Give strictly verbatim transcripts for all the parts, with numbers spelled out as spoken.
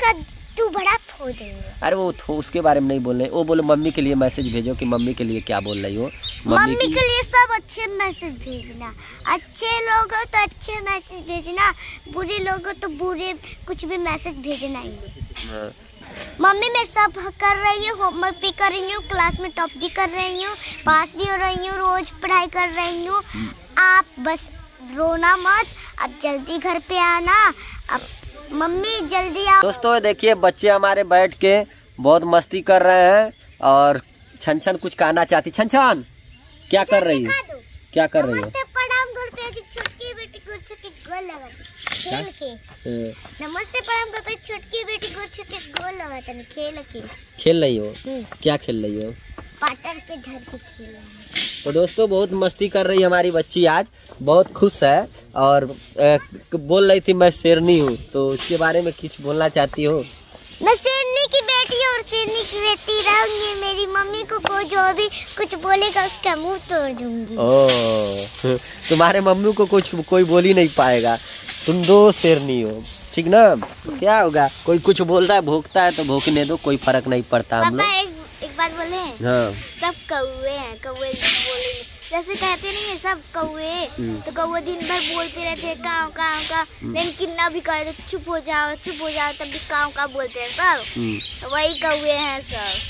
तेरा तू बड़ा फो देंगे। अरे वो तो उसके बारे में नहीं बोल रहे, वो बोले मम्मी के लिए मैसेज भेजो कि मम्मी के लिए क्या बोल रही हो। मम्मी, मम्मी के लिए सब अच्छे मैसेज भेजना, अच्छे लोग हो तो अच्छे मैसेज भेजना, बुरे लोग हो तो बुरे कुछ भी मैसेज भेजना ही नहीं। मम्मी मैं सब कर रही हूँ, होमवर्क भी कर रही हूँ, क्लास में टॉप भी कर रही हूँ, पास भी हो रही हूँ, रोज पढ़ाई कर रही हूँ। आप बस रोना मत, अब जल्दी घर पे आना, अब मम्मी जल्दी आओ। दोस्तों देखिए बच्चे हमारे बैठ के बहुत मस्ती कर रहे हैं और छन छन कुछ कहना चाहती। छन छन क्या कर रही है, क्या कर रही है? छोटकी बेटी को छुके गोल लगा खेल के। नमस्ते प्रणाम कर पे छोटकी बेटी को छुके गोल लगा तन खेल के। खेल रही हो? क्या खेल रही हो? पाटर पे धर के खेल रही है। तो दोस्तों बहुत मस्ती कर रही है हमारी बच्ची, आज बहुत खुश है और ए, बोल रही थी मैं शेरनी हूँ, तो उसके बारे में कुछ बोलना चाहती हो? मैं शेरनी की बेटी और शेरनी की बेटी रहूंगी। मेरी मम्मी को को जो भी कुछ बोलेगा उसका मुंह तोड़ दूंगी। ओह तुम्हारे मम्मी को कुछ कोई बोल ही नहीं पाएगा, तुम दो शेरनी हो, ठीक ना? तो क्या होगा, कोई कुछ बोल रहा है भोंकता है तो भोंकने दो, कोई फर्क नहीं पड़ता। हम लोग एक, एक बार बोले हाँ सब कौवे हैं, कौवे बोले जैसे कहते नहीं है सब कौवे, तो कौवे दिन भर बोलते रहते हैं काव काव का, लेकिन कितना भी कहे तो चुप हो जाओ चुप हो जाओ तब भी काव काव बोलते हैं सब, तो वही कौवे हैं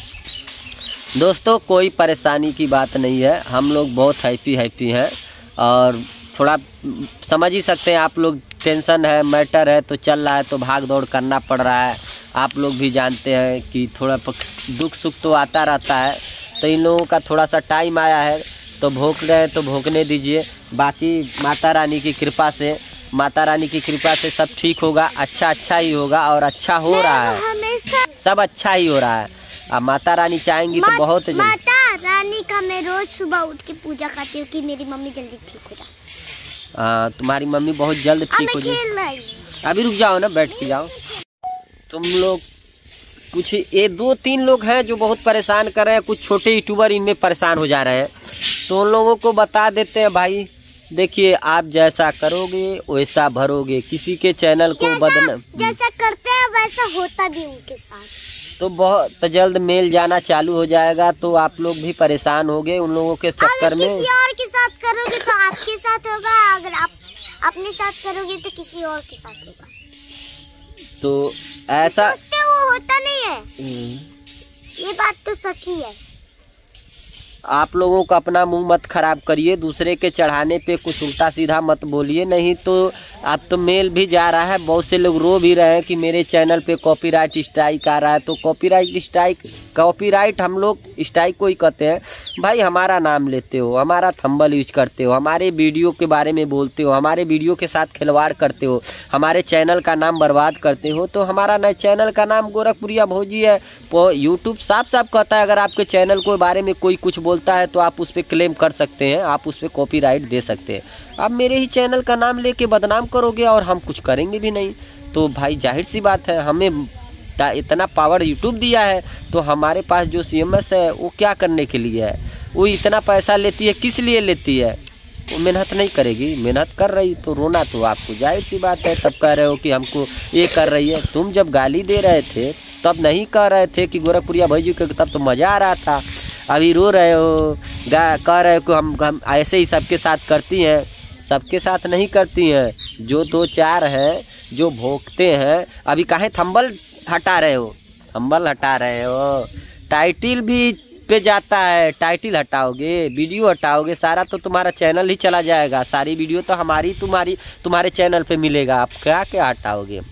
सब। दोस्तों कोई परेशानी की बात नहीं है, हम लोग बहुत हैप्पी हैप्पी हैं और थोड़ा समझ ही सकते हैं आप लोग, टेंशन है मैटर है तो चल रहा है तो भाग दौड़ करना पड़ रहा है। आप लोग भी जानते हैं कि थोड़ा दुख सुख तो आता रहता है, तो इन लोगों का थोड़ा सा टाइम आया है तो भोंक रहे हैं तो भोंकने दीजिए। बाकी माता रानी की कृपा से माता रानी की कृपा से सब ठीक होगा, अच्छा अच्छा ही होगा और अच्छा हो रहा है, सब अच्छा ही हो रहा है। अब माता रानी चाहेंगी तो बहुत जल्दी। माता रानी का मैं रोज सुबह उठ के पूजा करती हूँ कि मेरी मम्मी जल्दी ठीक हो जाए। हाँ तुम्हारी मम्मी बहुत जल्द ठीक हो जाए। अभी रुक जाओ ना, बैठ के जाओ। तुम लोग कुछ ये दो तीन लोग हैं जो बहुत परेशान कर रहे हैं, कुछ छोटे यूट्यूबर इनमें परेशान हो जा रहे हैं, तो उन लोगों को बता देते हैं भाई देखिए आप जैसा करोगे वैसा भरोगे, किसी के चैनल को बदनाम जैसा करते हैं वैसा होता भी उनके साथ। तो बहुत जल्द मेल जाना चालू हो जाएगा, तो आप लोग भी परेशान होगे उन लोगों के चक्कर में। किसी और के साथ करोगे तो आपके साथ होगा, अगर आप अपने साथ करोगे तो किसी और के साथ होगा। तो ऐसा वो होता नहीं है, ये बात तो सच ही है। आप लोगों को अपना मुंह मत खराब करिए, दूसरे के चढ़ाने पे कुछ उल्टा सीधा मत बोलिए, नहीं तो अब तो मेल भी जा रहा है, बहुत से लोग रो भी रहे हैं कि मेरे चैनल पे कॉपीराइट स्ट्राइक आ रहा है। तो कॉपीराइट स्ट्राइक कॉपीराइट हम लोग स्ट्राइक को ही कहते हैं भाई। हमारा नाम लेते हो, हमारा थंबल यूज करते हो, हमारे वीडियो के बारे में बोलते हो, हमारे वीडियो के साथ खिलवाड़ करते हो, हमारे चैनल का नाम बर्बाद करते हो, तो हमारा न चैनल का नाम गोरखपुरिया भौजी है। यूट्यूब साफ साफ कहता है अगर आपके चैनल के बारे में कोई कुछ बोलता है तो आप उस पर क्लेम कर सकते हैं, आप उस पर कॉपीराइट दे सकते हैं। आप मेरे ही चैनल का नाम लेके बदनाम करोगे और हम कुछ करेंगे भी नहीं, तो भाई जाहिर सी बात है हमें इतना पावर यूट्यूब दिया है, तो हमारे पास जो सीएमएस है वो क्या करने के लिए है? वो इतना पैसा लेती है, किस लिए लेती है? वो मेहनत नहीं करेगी? मेहनत कर रही तो रोना तो आपको जाहिर सी बात है। तब कह रहे हो कि हमको ये कर रही है। तुम जब गाली दे रहे थे तब नहीं कह रहे थे कि गोरखपुरिया भौजी को, तब तो मजा आ रहा था। अभी रो रहे हो, कह रहे हो कि हम हम ऐसे ही सबके साथ करती हैं। सबके साथ नहीं करती हैं, जो दो चार हैं जो भोंकते हैं। अभी काहे थंबल हटा रहे हो? थंबल हटा रहे हो, टाइटिल भी पे जाता है, टाइटिल हटाओगे, वीडियो हटाओगे, सारा तो तुम्हारा चैनल ही चला जाएगा। सारी वीडियो तो हमारी तुम्हारी तुम्हारे चैनल पे मिलेगा। आप क्या क्या हटाओगे?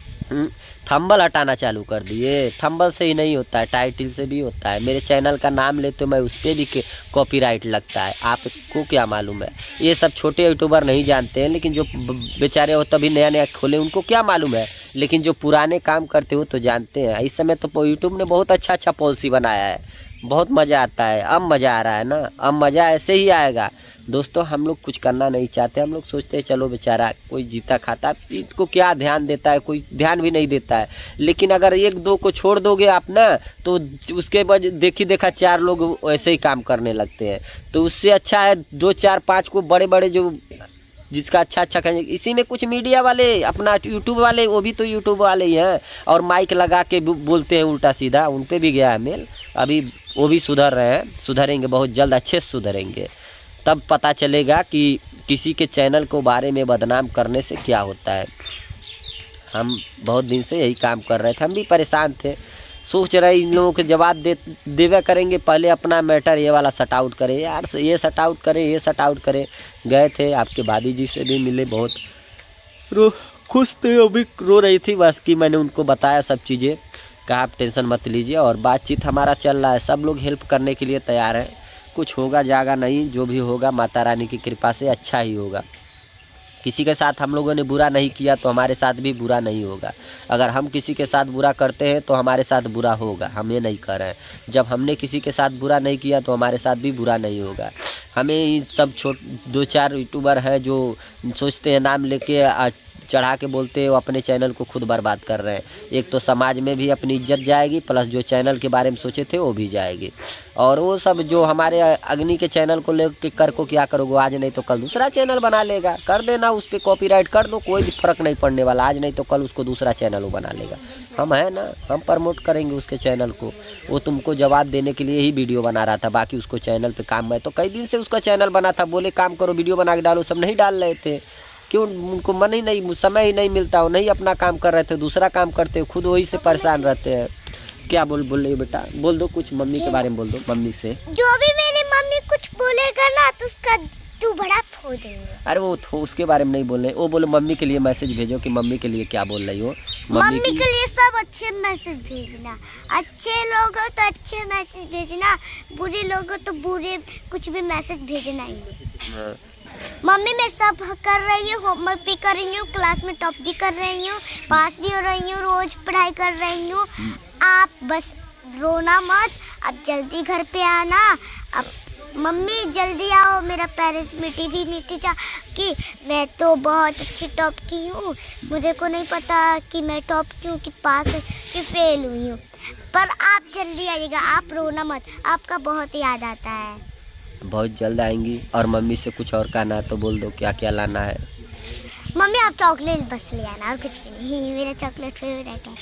थंबल हटाना चालू कर दिए। थंबल से ही नहीं होता है, टाइटिल से भी होता है। मेरे चैनल का नाम ले तो मैं उस पर भी कॉपीराइट लगता है, आपको क्या मालूम है? ये सब छोटे यूट्यूबर नहीं जानते हैं, लेकिन जो बेचारे हो तभी नया नया खोले उनको क्या मालूम है, लेकिन जो पुराने काम करते हो तो जानते हैं। इस समय तो यूट्यूब ने बहुत अच्छा अच्छा पॉलिसी बनाया है, बहुत मज़ा आता है। अब मज़ा आ रहा है ना, अब मज़ा ऐसे ही आएगा। दोस्तों हम लोग कुछ करना नहीं चाहते, हम लोग सोचते हैं चलो बेचारा कोई जीता खाता, इसको क्या ध्यान देता है, कोई ध्यान भी नहीं देता है। लेकिन अगर एक दो को छोड़ दोगे आप ना, तो उसके बाद देखी देखा चार लोग ऐसे ही काम करने लगते हैं। तो उससे अच्छा है दो चार पाँच को बड़े बड़े जो जिसका अच्छा अच्छा कहेंगे। इसी में कुछ मीडिया वाले अपना यूट्यूब वाले, वो भी तो यूट्यूब वाले ही हैं और माइक लगा के बोलते हैं उल्टा सीधा, उन पे भी गया है मेल। अभी वो भी सुधर रहे हैं, सुधरेंगे बहुत जल्द, अच्छे से सुधरेंगे। तब पता चलेगा कि किसी के चैनल को बारे में बदनाम करने से क्या होता है। हम बहुत दिन से यही काम कर रहे थे, हम भी परेशान थे, सोच रहे इन लोगों के जवाब दे देवे करेंगे, पहले अपना मैटर ये वाला सट आउट करे यार, ये सट आउट करे, ये सट आउट करे। गए थे आपके भाभी जी से भी मिले, बहुत रो खुश थे, अभी रो रही थी बस कि मैंने उनको बताया सब चीज़ें, कहा आप टेंशन मत लीजिए। और बातचीत हमारा चल रहा है, सब लोग हेल्प करने के लिए तैयार हैं। कुछ होगा जागा नहीं, जो भी होगा माता रानी की कृपा से अच्छा ही होगा। किसी के साथ हम लोगों ने बुरा नहीं किया तो हमारे साथ भी बुरा नहीं होगा। अगर हम किसी के साथ बुरा करते हैं तो हमारे साथ बुरा होगा, हम ये नहीं कर रहे हैं। जब हमने किसी के साथ बुरा नहीं किया तो हमारे साथ भी बुरा नहीं होगा। हमें सब छोट दो चार यूट्यूबर हैं जो सोचते हैं नाम लेके चढ़ा के बोलते हैं, वो अपने चैनल को खुद बर्बाद कर रहे हैं। एक तो समाज में भी अपनी इज्जत जाएगी, प्लस जो चैनल के बारे में सोचे थे वो भी जाएगी। और वो सब जो हमारे अग्नि के चैनल को लेकर कर को क्या करोगे, आज नहीं तो कल दूसरा चैनल बना लेगा, कर देना, उस पर कॉपीराइट कर दो, कोई भी फर्क नहीं पड़ने वाला। आज नहीं तो कल उसको दूसरा चैनल वो बना लेगा। हम है ना, हम प्रमोट करेंगे उसके चैनल को। वो तुमको जवाब देने के लिए ही वीडियो बना रहा था, बाकी उसको चैनल पे काम है तो कई दिन से उसका चैनल बना था, बोले काम करो वीडियो बना के डालो, सब नहीं डाल रहे थे। क्यों, उनको मन ही नहीं, समय ही नहीं मिलता, वो नहीं अपना काम कर रहे थे, दूसरा काम करते, खुद वही से परेशान रहते हैं। क्या बोल बोल रही बेटा, बोल दो कुछ मम्मी के बारे में, बोल दो मम्मी से। जो भी मेरी मम्मी कुछ बोलेगा ना तो उसका तू बड़ा फो देंगे। अरे वो तो उसके बारे में नहीं बोल रहे, वो बोलो मम्मी के लिए मैसेज भेजो कि मम्मी के लिए क्या बोल रही हो। मम्मी के, के लिए सब अच्छे मैसेज भेजना, अच्छे लोग हो तो अच्छे मैसेज भेजना, बुरे लोग हो तो बुरे कुछ भी मैसेज भेजना ही। मम्मी मैं सब कर रही हूँ, होमवर्क भी कर रही हूँ, क्लास में टॉप भी कर रही हूँ, पास भी हो रही हूँ, रोज पढ़ाई कर रही हूँ। आप बस रोना मत, अब जल्दी घर पे आना। अब मम्मी जल्दी आओ, मेरा पेरेंट्स मीटिंग भी मीटिंग जा कि मैं तो बहुत अच्छी टॉप की हूँ, मुझे को नहीं पता कि मैं टॉप की हूँ कि पास कि फेल हुई हूँ। पर आप जल्दी आइएगा, आप रोना मत, आपका बहुत याद आता है। बहुत जल्द आएंगी। और मम्मी से कुछ और कहना है तो बोल दो, क्या क्या लाना है। मम्मी आप चॉकलेट बस ले आना और कुछ भी नहीं, मेरा चॉकलेट फेवरेट है।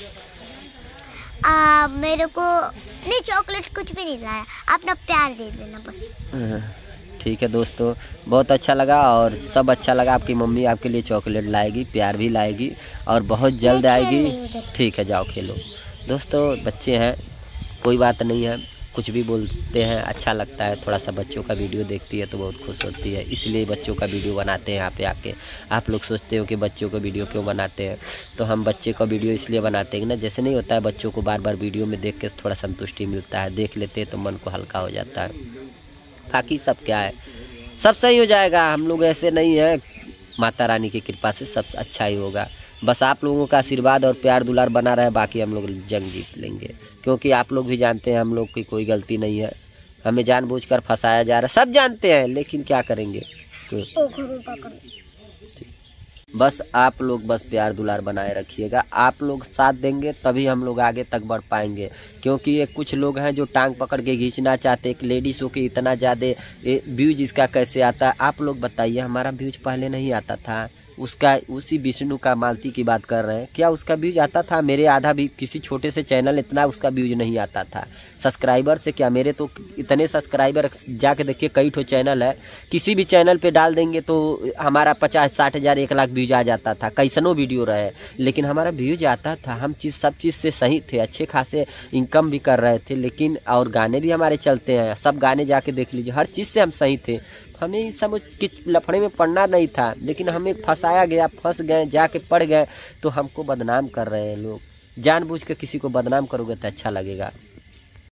आ, मेरे को नहीं चॉकलेट कुछ भी नहीं लाया, अपना प्यार दे देना बस। ठीक है दोस्तों, बहुत अच्छा लगा और सब अच्छा लगा। आपकी मम्मी आपके लिए चॉकलेट लाएगी, प्यार भी लाएगी और बहुत जल्द आएगी। ठीक है जाओ खेलो। दोस्तों बच्चे हैं, कोई बात नहीं है, कुछ भी बोलते हैं, अच्छा लगता है। थोड़ा सा बच्चों का वीडियो देखती है तो बहुत खुश होती है, इसलिए बच्चों का वीडियो बनाते हैं यहाँ पे आके। आप लोग सोचते हो कि बच्चों का वीडियो क्यों बनाते हैं, तो हम बच्चे का वीडियो इसलिए बनाते हैं ना, जैसे नहीं होता है बच्चों को बार बार वीडियो में देख के थोड़ा संतुष्टि मिलता है, देख लेते हैं तो मन को हल्का हो जाता है। बाकी सब क्या है, सब सही हो जाएगा। हम लोग ऐसे नहीं है, माता रानी की कृपा से सब अच्छा ही होगा। बस आप लोगों का आशीर्वाद और प्यार दुलार बना रहे, बाकी हम लोग जंग जीत लेंगे। क्योंकि आप लोग भी जानते हैं हम लोग की कोई गलती नहीं है, हमें जानबूझकर फंसाया जा रहा है, सब जानते हैं, लेकिन क्या करेंगे। तो बस आप लोग बस प्यार दुलार बनाए रखिएगा, आप लोग साथ देंगे तभी हम लोग आगे तक बढ़ पाएंगे। क्योंकि ये कुछ लोग हैं जो टांग पकड़ के खींचना चाहते हैं, एक लेडीज हो के इतना ज़्यादा व्यूज इसका कैसे आता है। आप लोग बताइए, हमारा व्यूज पहले नहीं आता था, उसका उसी विष्णु का मालती की बात कर रहे हैं, क्या उसका व्यूज आता था? मेरे आधा भी किसी छोटे से चैनल इतना उसका व्यूज नहीं आता था। सब्सक्राइबर से क्या, मेरे तो इतने सब्सक्राइबर जाके देखिए, कई ठो चैनल है, किसी भी चैनल पे डाल देंगे तो हमारा पचास साठ हज़ार एक लाख व्यूज आ जाता था, कैसनो वीडियो रहे, लेकिन हमारा व्यूज आता था। हम चीज़ सब चीज़ से सही थे, अच्छे खासे इनकम भी कर रहे थे, लेकिन और गाने भी हमारे चलते हैं, सब गाने जाके देख लीजिए, हर चीज़ से हम सही थे। हमें इस सब लफड़े में पढ़ना नहीं था, लेकिन हमें फंसाया गया, फंस गए, जाके पढ़ गए तो हमको बदनाम कर रहे हैं लोग। जानबूझ के किसी को बदनाम करोगे तो अच्छा लगेगा।